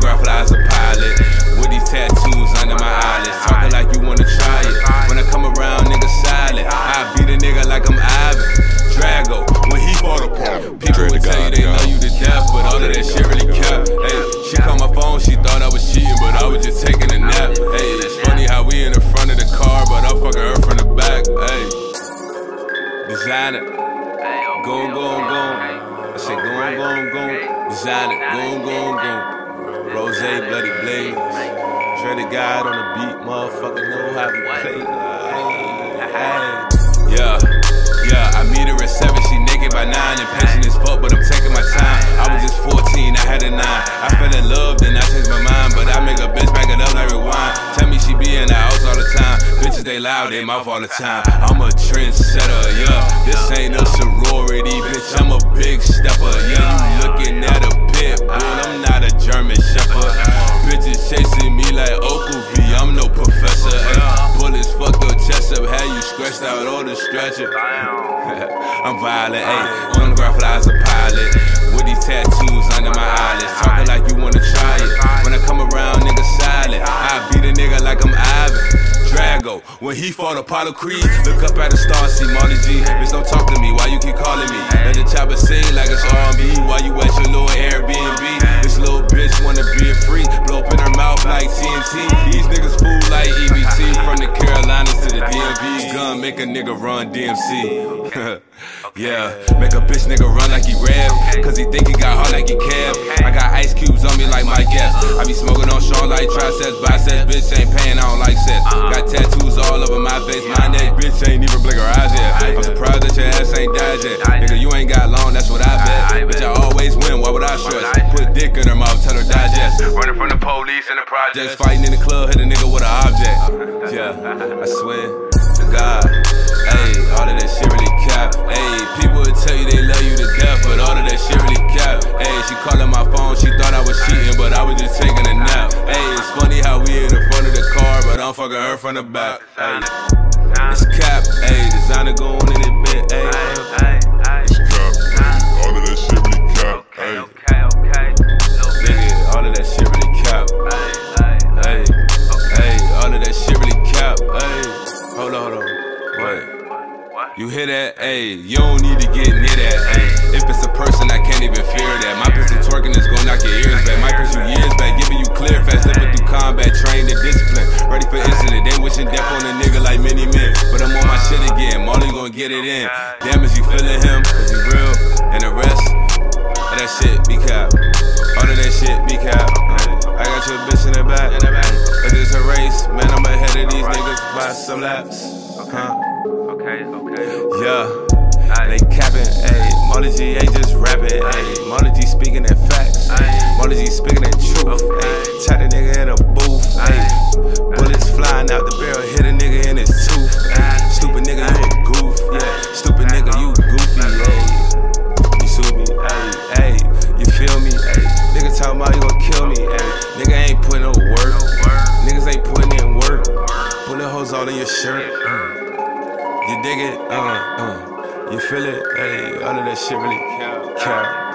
Photograph as a pilot, with these tattoos under my eyelids. Talking like you wanna try it. When I come around, nigga silent. I beat a nigga like I'm Ivan Drago when he fought apart. People would tell you they love you to death, but all of that shit really kept. Hey, she called my phone, she thought I was cheating, but I was just taking a nap. Hey, it's funny how we in the front of the car, but I'm fucking her from the back. Hey, Designa Goon, goon, goon. I said goon, goon, goon. Designa Goon, goon, goon. Rose, bloody blaze. Dreadthagod on the beat, motherfucker know how to play. Yeah, I meet her at 7, she naked by 9, impatient as fuck, but I'm taking my time. I was just 14, I had a 9. I fell in love, then I changed my mind, but I make a bitch back it up like rewind. Tell me she be in the house all the time. Bitches they loud, they mouth all the time. I'm a trendsetter, yeah. This ain't a sorority, bitch. I'm a big stepper, yeah. You looking at a pit bull, I'm not a German shepherd. Bitches chasing me like Oakley, I'm no professor. Bullets fucked your chest up, had you scratched out all the stretcher. I'm violent, ayy. Photograph as a pilot, with these tattoos under my eyelids. Talking like you wanna try it. When I come around, nigga silent. I beat a nigga like I'm Ivan Drago when he fought Apollo Creed. Look up at the star, see Mally G. Bitch, don't talk to me, why you keep calling me? Let the chopper sing like it's R&B. Why you at your little Airbnb? This little bitch wanna be a freak, blow up in her mouth like TNT. These niggas fool like EBT. From the Carolinas to the DMV. Gun make a nigga run DMC. Yeah, make a bitch nigga run like he Rev, cause he think he got hard like he Kev. I got ice cubes on me like my guest. I be smoking on Sean like triceps, biceps. Bitch ain't paying, I don't like sex. Got tattoos all over my face, my neck. Bitch ain't even blink her eyes yet. I'm surprised that your ass ain't died yet. Nigga, you ain't got long, that's what I bet. Bitch, I always win, why would I stress? Put dick in her mouth, tell her digest. Running from the police in the projects, fighting in the club, hit a nigga with an object. Yeah, I swear to God. Ayy, all of that shit really cap. Ayy, people would tell you they love you to death, but all of that shit really cap. Ayy, she calling my phone, she thought I was cheating, but I was just taking a nap. Ayy, it's funny how we in the front of the car, but I'm fucking her from the back. Ayy, it's cap. Ayy, Designa Goon in it bit. Ayy, it's cap. All of that shit really cap. Ayy, nigga, all of that shit really cap. Ayy, all of that shit really cap. Ayy, hold on. Wait. You hear that? Ayy, you don't need to get near that. Ayy, if it's a person, I can't even fear that. My pistol twerking is gon' knock your ears back. My pistol years back, giving you clear fast, living through combat, trained and discipline. Ready for incident, they wishing death on a nigga like many men. But I'm on my shit again, Molly gon' get it in. Damn, is you feeling him? Cause he real, and the rest of that shit be cap. All of that shit be cap. I got your bitch in the back. If it's a race, man, I'm ahead of these niggas by some laps. Yeah, they capping, ayy. Mally G ain't just rapping, ayy. Mally G speaking that facts, Mally G speaking that truth, ayy. Tap the nigga in a booth, ayy. Bullets flying out the barrel, hit a nigga in his tooth, ayy. Stupid nigga, you a goof, yeah. Stupid nigga, you goofy, ayy. You sue me, ayy. You feel me, ayy. Nigga talking about you gon' kill me, ayy. Nigga ain't putting no work, niggas ain't putting in work. Bullet holes all in your shirt. You dig it? You feel it? Hey, all of that shit really count.